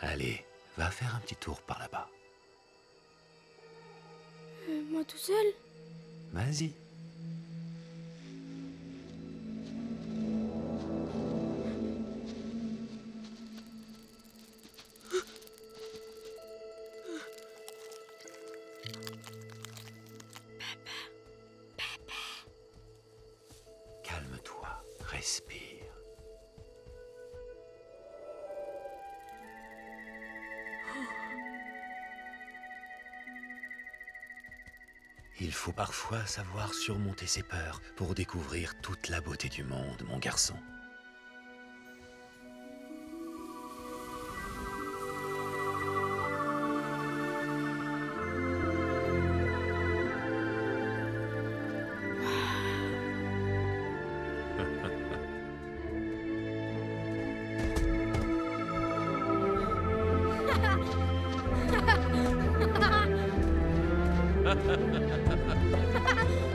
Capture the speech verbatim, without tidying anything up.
Allez, va faire un petit tour par là-bas. Euh, moi tout seul? Vas-y. Calme-toi, respire. Il faut parfois savoir surmonter ses peurs pour découvrir toute la beauté du monde, mon garçon. Ha ha ha ha ha!